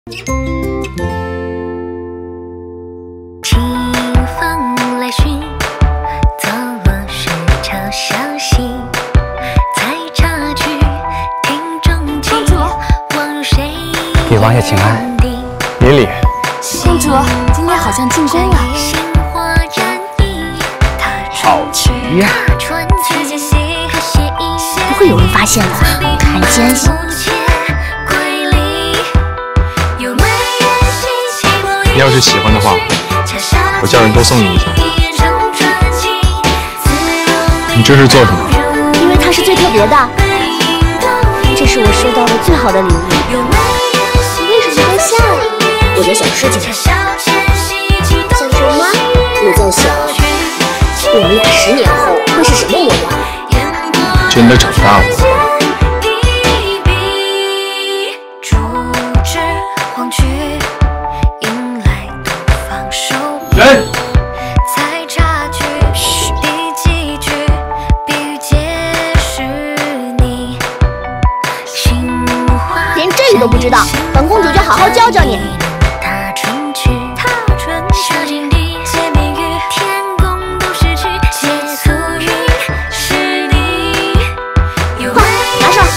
清风来寻，走落石桥消息，才察觉庭中情，望入谁？ 给王爷请安。免礼。 公主，今天好像进宫了。 好极呀！ 不会有人发现的，看奸细。 你要是喜欢的话，我叫人多送你一条。你这是做什么？ 因为它是最特别的，这是我收到的最好的礼物。你为什么在笑？我在想事情。想什么？我在想，我们俩10年后会是什么模样？ 真的长大了。人。 连这个都不知道，本公主就好好教教你。快拿上，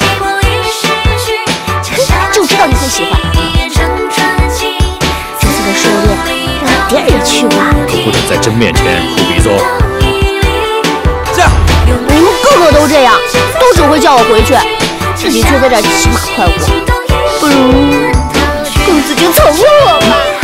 就知道你会喜欢。这次的狩猎让点儿也去不了。 可不准在朕面前哭鼻子哦。驾！ 你们个个都这样，都只会叫我回去，自己却在这儿骑马快活，不如跟自己凑合吧。